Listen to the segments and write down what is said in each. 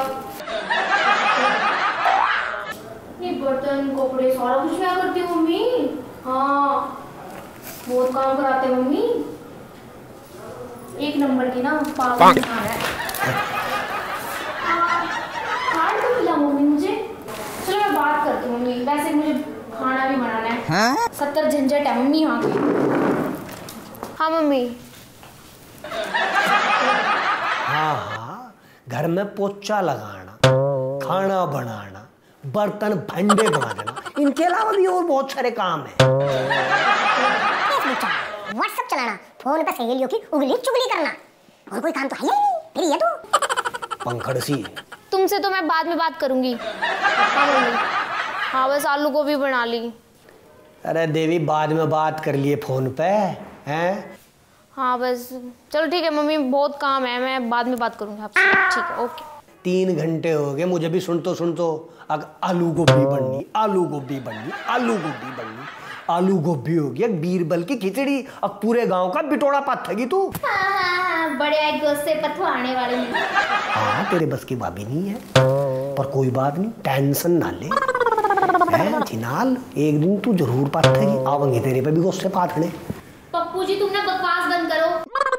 ये बर्तन कपड़े सारा कुछ क्या करती है मम्मी? हाँ बहुत काम कराते हैं मम्मी, एक नंबर की ना पागल इंसान है। खाना तो मिला मम्मी मुझे। चलो मैं बात करती हूँ मम्मी, वैसे मुझे खाना भी बनाना है। 70 झंझट है मम्मी यहाँ की। हाँ मम्मी। हाँ, घर में पोछा लगाना, खाना बनाना, बर्तन भांडे मांजना, इनके अलावा भी और बहुत सारे काम हैं। व्हाट्सएप चलाना, फोन पे सहेलियों की उंगली चुगली करना, और कोई काम तो है ही नहीं। फिर ये तो पंखड़ सी। तुमसे तो मैं बाद में बात करूंगी। हाँ मम्मी। हाँ बस आलू गोभी बना ली। अरे देवी, बाद में बात कर लिए फोन पे हैं? हाँ बस चलो ठीक है मम्मी, बहुत काम है, मैं बाद में बात करूंगी आपसे। ठीक है ओके। 3 घंटे हो गए मुझे भी सुन तो आलू गोभी बननी, आलू गोभी बननी, आलू गोभी बननी। आलू गोभी हो गया बीरबल की खिचड़ी, अब पूरे गांव का बिटोड़ा पाथेगी तू। हाँ, बड़े गुस्से पथवाने वाले नहीं। हाँ तेरे बस की भाभी नहीं है, पर कोई बात नहीं, टेंशन ना ले। चिनाल एक दिन तू जरूर पाथेगी, आवेंगे तेरे पे भी गुस्से पाथने। पप्पू जी तुम ना बकवास बंद करो।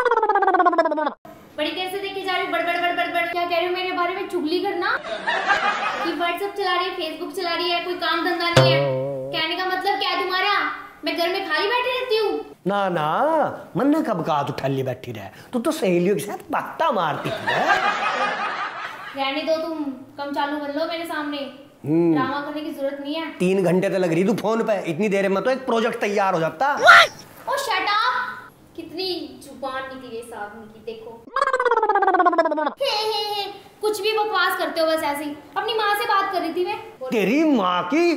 बड़ी देर से देखी जा रही हूँ बड़बड़ बड़बड़ बड़। क्या कह रही हो मेरे बारे में चुगली करना? कि व्हाट्सएप चला रही है, फेसबुक चला रही है, कोई काम धंधा नहीं है। कहने का मतलब क्या है तुम्हारा? मैं घर में खाली बैठी रहती हूँ? ना ना, मन ने कब कहा तू ठल्ली बैठी रहे, तू तो सहेलियों के साथ बाता मारती है। रहने दो, तुम कम चालू बन लो मेरे सामने, ड्रामा करने की जरूरत नहीं है। 3 घंटे तो लग रही तू फोन पे, इतनी देर में तो एक प्रोजेक्ट तैयार हो जाता। Oh shut up! कितनी जुबान निकली है इस आदमी की, देखो। कुछ भी बकवास करते हो बस ऐसे ही। अपनी माँ से बात कर रही थी मैं। तेरी माँ की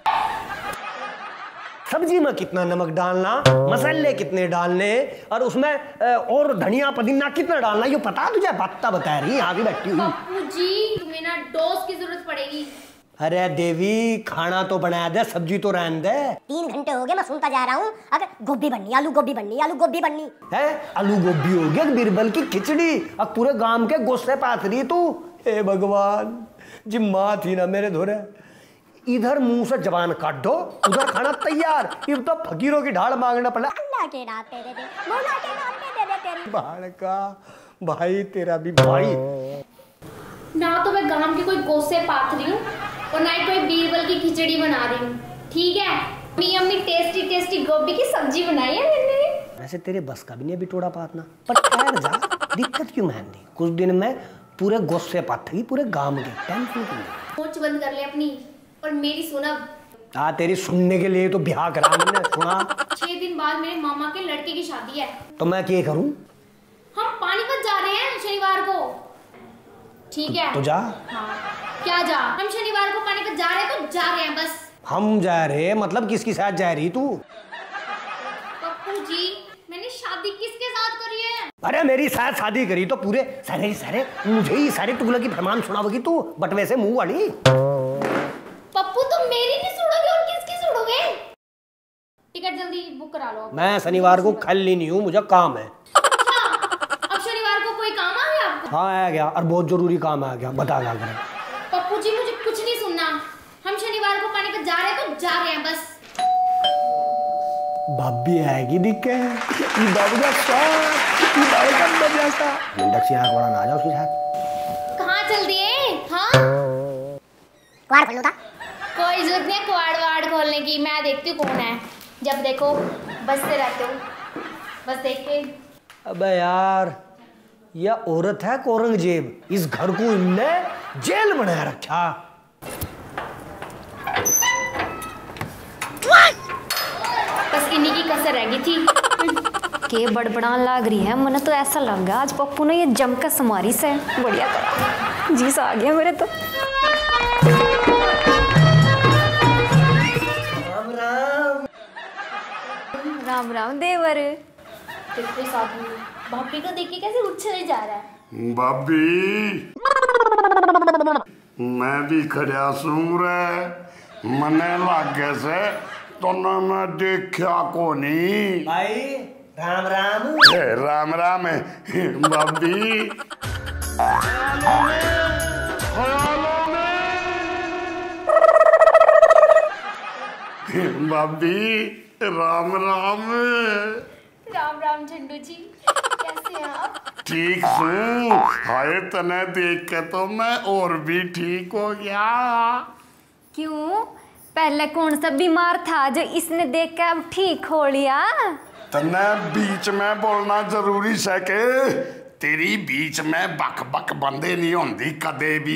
सब्जी में कितना नमक डालना, मसाले कितने डालने, और उसमें और धनिया पुदीना कितना डालना, ये पता तुझे? बात बता रही यहाँ भी बैठी हुई। पप्पू जी तुम्हें ना डोज की जरूरत पड़ेगी। अरे देवी, खाना तो बना दे, सब्जी तो रहने दे। 3 घंटे हो गए मैं सुनता जा रहा हूँ, अगर गोभी बननी, आलू गोभी बननी, आलू गोभी बननी है। आलू गोभी हो गया बीरबल की खिचड़ी, अब पूरे गांव के गुस्से पात रही तू। हे भगवान, जिम्मा थी ना मेरे धोरे। इधर मुंह से जबान काट दो, उधर खाना तैयार, ये तो फकीरों की ढाल मांगना पड़ा। अल्लाह के नाते दे दे, मौला के नाते दे दे तेरी। बाढ़ का भाई, तेरा भी भाई ना तो मैं गांव के कोई गोसे पाथ रही हूँ और ना ही कोई बीरबल की खिचड़ी बना रही हूँ, ठीक है? मेरी अम्मी टेस्टी टेस्टी गोभी की सब्जी बनाई है मैंने। वैसे तेरे बस का भी नहीं बिटोड़ा पातना, पर ठहर जा, दिक्कत क्यों महंगी? कुछ दिन में पूरे गुस्से पाथेगी पूरे गांव के, टेंशन क्यों? सोच बंद कर ले अपनी और मेरी सुन अब। हाँ, तेरी सुनने के लिए तो ब्याह करा मैंने, सुना। 6 दिन बाद मेरे मामा के लड़के की शादी है। तो मैं क्या करूं? हम पानीपत जा रहे हैं शनिवार को, ठीक है? तो जा। हाँ क्या जा? हम शनिवार को पानीपत जा रहे हैं तो जा रहे हैं बस। हम जा रहे मतलब किसके साथ जा रही तू? पप्पू जी मैंने शादी किसके साथ करी है? अरे मेरी साथ शादी करी तो पूरे सारे मुझे ही सारे तुगलक की फरमान सुनाओगी तू, बटवे से मुंह वाली। पप्पू तुम मेरी नहीं सुनोगे और किसकी सुनोगे? टिकट जल्दी बुक करा लो। मैं शनिवार को खाली नहीं हूँ, मुझे काम है। अच्छा, अब शनिवार को कोई काम आ गया आपको? हाँ आ गया, और बहुत जरूरी काम आ गया, बता क्या करें? पप्पू जी मुझे कुछ नहीं सुनना, हम शनिवार को पानीपत जा रहे हैं तो जा रहे हैं बस। भाभी आएगी दिक्के, बाबू का साथ, बाबू का बजा सा। मुंडक से आँख वाला ना जाओ उसके साथ। कहाँ चल दिए? हाँ कुआड़ खोल लो था। कोई जरूरत नहीं है कुआड़ खोलने की, मैं देखती हूँ कौन है। जब देखो बसते रहते हो, बस देख के। अबे यार, यह औरत है औरंगजेब, इस घर को इनने जेल बनाया रखा। बस इन्हीं की कसर रह गई थी। के बड़बड़ा लग रही है, मन तो ऐसा लग गया आज पप्पू ने ये जम कर समारी से बढ़िया करा, जी सा आ गया मेरे तो। राम राम देवर। देखो इस आदमी भाभी को देख के कैसे उठ चले जा रहा है। भाभी मैं भी खड़ा सूं रे, मने लागे से तो ना मैं देखा को नहीं। भाई राम राम। राम राम है भाभी। भाभी राम राम। राम राम झंडू जी, कैसे हैं आप? ठीक हूँ। हाय तने देख के तो मैं और भी ठीक हो गया। क्यों? पहले कौन सा बीमार था जो इसने देख के अब ठीक हो लिया? तने बीच में बोलना जरूरी है के? तेरी बीच में बक बक बंदे नहीं होंदी कदे भी।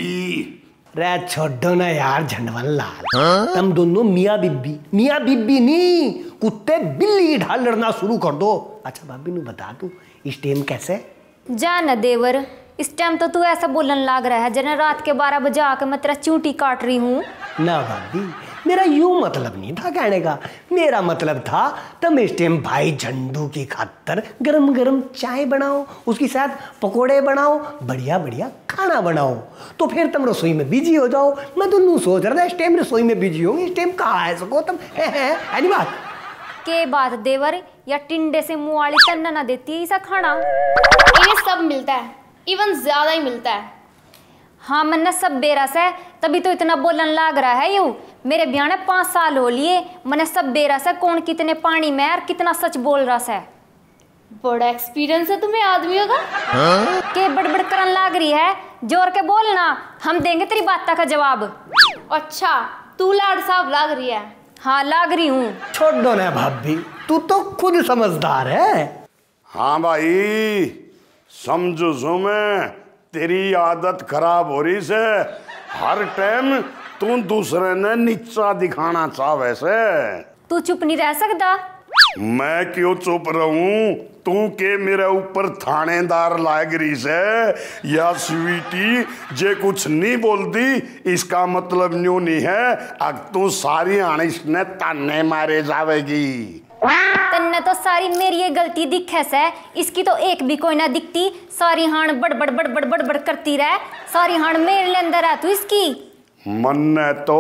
रे छोड़ो ना यार झंडवन लाल, तुम दोनों मियाँ बीबी नहीं, कुत्ते बिल्ली ढाल लड़ना शुरू कर दो। अच्छा भाभी नू बता तू इस टाइम कैसे? जा न देवर, इस टाइम तो तू ऐसा बोलन लाग रहा है जैसे रात के 12 बजे आकर मैं तेरा चूंटी काट रही हूँ। ना भाभी, मेरा यूं मतलब नहीं था कहने का। मेरा मतलब था तुम इस टाइम भाई झंडू की खातर गरम गरम चाय बनाओ, उसके साथ पकोड़े बनाओ, बढ़िया बढ़िया खाना बनाओ, तो फिर तुम रसोई में बिजी हो जाओ। मैं तो सोच रहा था इस टाइम रसोई में बिजी होंगे, इस टाइम कहाँ है सको तुम? है नहीं बात के बात देवर, या टिंडे से मुँह वाली तन्ना ना देती है ऐसा खाना? इन्हें सब मिलता है, इवन ज्यादा ही मिलता है। हाँ मन्ना सब बेरस है, तभी तो इतना बोलन लाग रहा है। यूं मेरे ब्याह ने 5 साल हो लिए, मैंने सब बेरस है कौन कितने पानी में और कितना सच बोल रहा है। बड़ा एक्सपीरियंस है तुम्हें आदमियों का। के बड़बड़ करन लाग रही है, जोर के बोलना, हम देंगे तेरी बात का जवाब। अच्छा तू लाड साहब लाग रही है? हाँ लाग रही हूँ। छोड़ दो ना भाभी, तू तो खुद समझदार है। हाँ भाई समझो सो मैं, तेरी आदत खराब हो रही से। हर टाइम तू दूसरे ने नीचा दिखाना चाहे से। तू चुप नहीं रह सकता? मैं क्यों चुप रहूं? तू के मेरे ऊपर थानेदार लाग रही से या स्वीटी जे कुछ नहीं बोलती इसका मतलब न्यू नहीं है अब तू सारी आनिश ने ताने मारे जावेगी। तन्ने तो सारी मेरी ये गलती दिखे से, इसकी तो एक भी कोई ना दिखती। सारी हाण बड़बड़ बड़बड़ बड़बड़ करती रहे, सारी हाण मेरे अंदर है तू इसकी। मन ने तो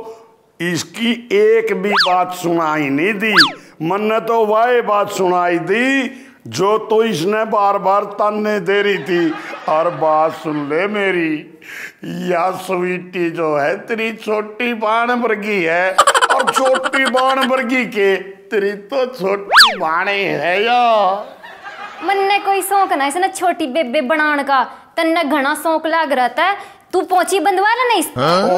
इसकी एक भी बात सुनाई नहीं दी, मन ने तो वह बात सुनाई दी जो तो इसने बार बार ताने दे रही थी। और बात सुन ले मेरी, या स्वीटी जो है तेरी छोटी बाण वर्गी है, और छोटी बाण वर्गी के तेरी तो छोटी बाणे है या। मन ने कोई शौक ना इसने छोटी बेबे बनाने का, तन्ने घना शौक लाग रहा था। तू पहुंची बंदवा ना इस।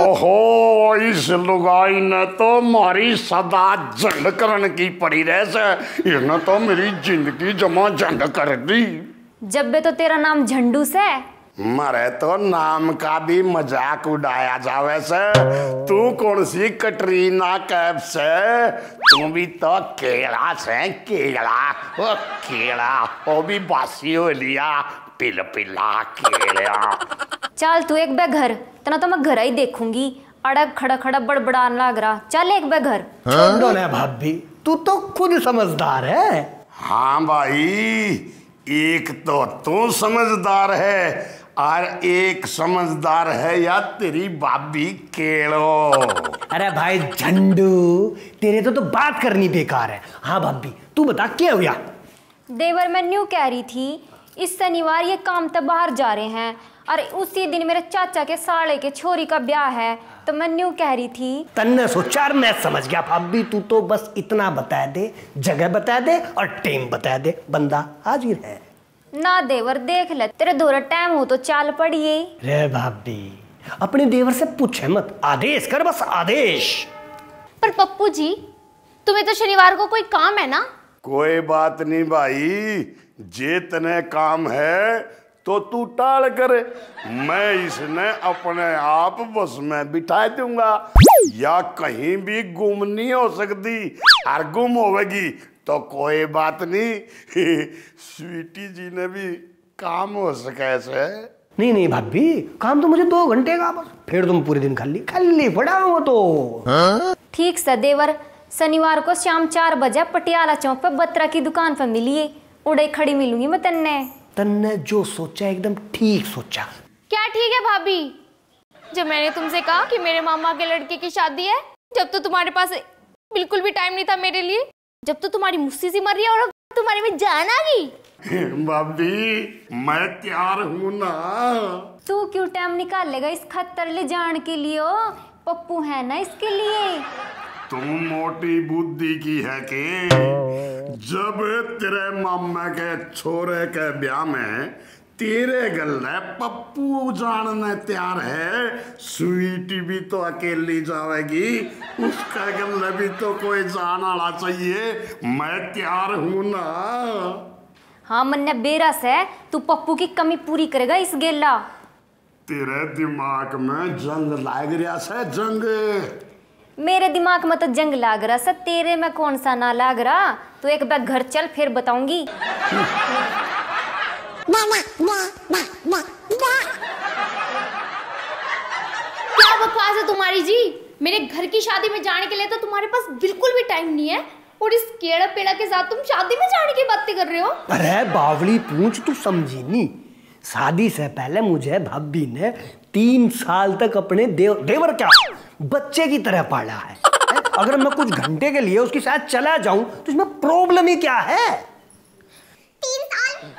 ओहो इस लुगाई ने तो मारी सदा झंड करने की पड़ी रह से, इसने तो मेरी जिंदगी जमा झंड कर दी। जब बे तो तेरा नाम झंडू से, मरे तो नाम का भी मजाक उड़ाया जावे से। तू कौन सी कटरीना कैफ से? तू भी तो केला से, केला ओ केला, वो भी बासी हो लिया, पिल पिला केला। चल तू एक बे घर, तना तो मैं घर ही देखूंगी। अड़ग खड़ा खड़ा बड़बड़ान लाग रहा, चल एक बे घर। छोड़ दो ना भाभी, तू तो खुद समझदार है। हाँ भाई, एक तो तू समझदार है और एक समझदार है या तेरी भाभी केलो। अरे भाई झंडू, तेरे तो बात करनी बेकार है। हाँ भाभी तू बता क्या हुआ? देवर मैं न्यू कह रही थी, इस शनिवार ये काम तक बाहर जा रहे हैं और उसी दिन मेरे चाचा के साले के छोरी का ब्याह है, तो मैं न्यू कह रही थी। तन्ने सोचा मैं समझ गया भाभी, तू तो बस इतना बता दे, जगह बता दे और टाइम बता दे, बंदा हाजिर है। ना देवर देख ले, तेरे दोरा टाइम हो तो चाल पड़िए। रे भाभी अपने देवर से पूछे मत, आदेश कर बस आदेश। पर पप्पू जी तुम्हें तो शनिवार को कोई काम है ना? कोई बात नहीं भाई, जे तने काम है तो तू टाल करे, मैं इसने अपने आप बस में बिठा दूंगा। या कहीं भी गुम नहीं हो सकती, और गुम होगी तो कोई बात नहीं, स्वीटी जी ने भी काम हो सके से। नहीं भाभी, काम तो मुझे 2 घंटे का बस, फिर तुम पूरे दिन खाली पड़ा हो तो। ठीक से देवर, शनिवार को शाम 4 बजे पटियाला चौक पे बत्रा की दुकान पर मिलिए, उड़े खड़ी मिलूंगी मैं। तन्ने जो सोचा एकदम ठीक सोचा। क्या ठीक है भाभी? जब मैंने तुमसे कहा कि मेरे मामा के लड़के की शादी है, जब तो तुम्हारे पास बिल्कुल भी टाइम नहीं था मेरे लिए, जब तो तुम्हारी मुस्सी सी मर रही है और अब तुम्हारे में जान आ गई। भाभी मैं तैयार हूँ ना। तू क्यों टाइम निकालेगा इस खतर ले जाने के लिए? ओ पप्पू है ना इसके लिए। तुम मोटी बुद्धि की है कि जब तेरे मामा के छोरे के ब्याह में तेरे गले पप्पू जानने तैयार है, स्वीटी भी तो अकेली जाएगी, उसका गले भी तो कोई जान आना चाहिए। मैं तैयार हूं ना। हाँ मन्ने बेरस है, तू पप्पू की कमी पूरी करेगा इस गेला। तेरे दिमाग में जंग लाग रहा है, जंग। मेरे दिमाग में तो जंग लाग रहा है, तेरे में कौन सा ना लाग रहा। तो एक बार घर चल फिर बताऊंगी। क्या बकवास है तुम्हारी जी। मेरे घर की शादी में जाने के लिए तो तुम्हारे पास बिल्कुल भी टाइम नहीं है, और इस केड़ा पेड़ा के साथ तुम शादी में जाने की बातें कर रहे हो। अरे बावली पूंछ, तू समझी नहीं। शादी से पहले मुझे भाभी ने 3 साल तक अपने देवर क्या बच्चे की तरह पाला है। अगर मैं कुछ घंटे के लिए उसके साथ चला जाऊं तो इसमें प्रॉब्लम ही क्या है। 3 साल।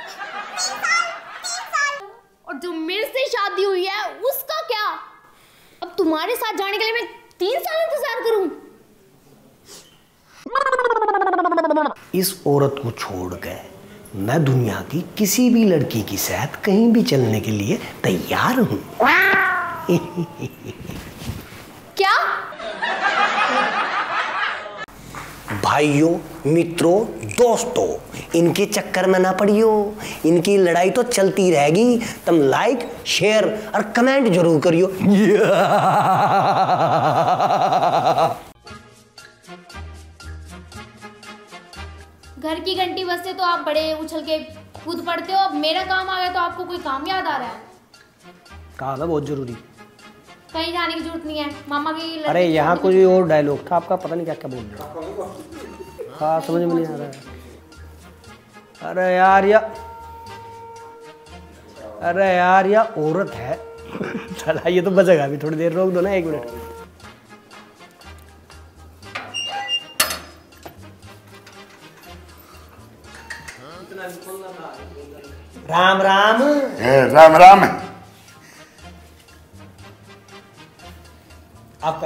और जो मेरे से शादी हुई है उसका क्या। अब तुम्हारे साथ जाने के लिए मैं 3 साल इंतजार करूं। इस औरत को छोड़ के मैं दुनिया की किसी भी लड़की के साथ कहीं भी चलने के लिए तैयार हूं। क्या? भाइयों, मित्रों, दोस्तों, इनके चक्कर में ना पड़ियो। इनकी लड़ाई तो चलती रहेगी। तुम लाइक, शेयर और कमेंट जरूर करियो। घर की घंटी बजते तो आप बड़े उछल के कूद पड़ते हो। अब मेरा काम आ गया तो आपको कोई काम याद आ रहा है। काम है बहुत जरूरी। कहीं जाने की जरूरत नहीं है। मामा की अरे यहाँ कोई और डायलॉग था आपका, पता नहीं क्या क्या बोल रहे हो। हाँ समझ में नहीं आ रहा है। अरे यार या औरत है। चला ये तो बचेगा अभी, थोड़ी देर रोक दो ना, 1 मिनट। राम राम। राम राम। आपका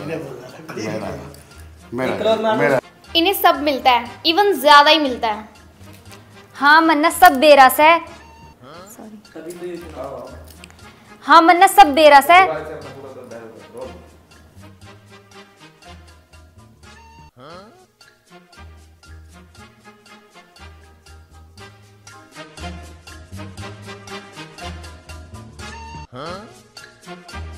मेरा इन्हें सब मिलता है, इवन ज्यादा ही मिलता है। हाँ मन्ना सब बेरस है। हाँ मन्ना सब बेरस है। Huh?